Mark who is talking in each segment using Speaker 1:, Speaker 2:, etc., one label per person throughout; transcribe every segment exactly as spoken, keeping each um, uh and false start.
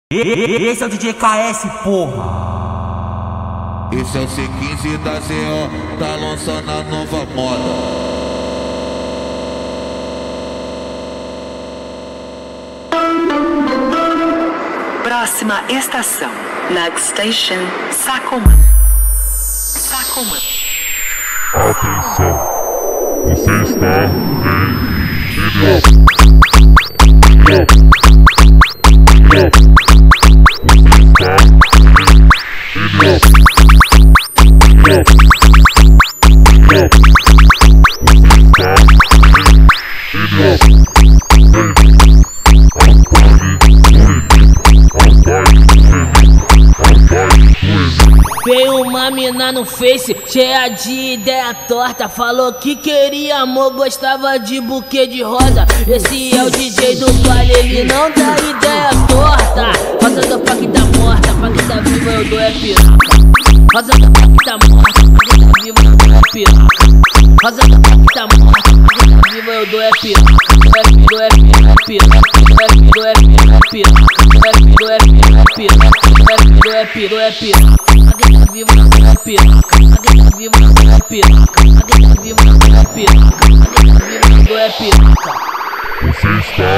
Speaker 1: Esse é o D J K S, porra.
Speaker 2: Esse é o C quinze da C O, tá lançando a nova moda.
Speaker 3: Próxima estação, Next Station, Sacomã. Sacomã.
Speaker 4: Atenção, você está em N O I A.
Speaker 5: Veio uma mina no Face, cheia de ideia torta. Falou que queria amor, gostava de buquê de rosa. Esse é o D J do baile, ele não dá ideia torta. Rosa do pack tá morta, pack tá viva, eu dou é piroca. Rosa do pack tá morta, pack tá viva, eu dou é piroca. Rosa do pack tá morta, pack tá viva, eu dou é piroca. Do é piroca, do é piroca, do é piroca, do é piroca, do é piroca, do é piroca. Alguém tá vivo na minha piroca, alguém tá vivo na minha piroca, alguém tá vivo na minha piroca, alguém tá vivo na minha piroca.
Speaker 4: Você está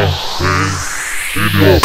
Speaker 4: em N O I A.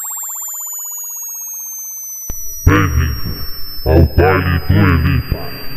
Speaker 4: Bem-vindo ao baile do Elita.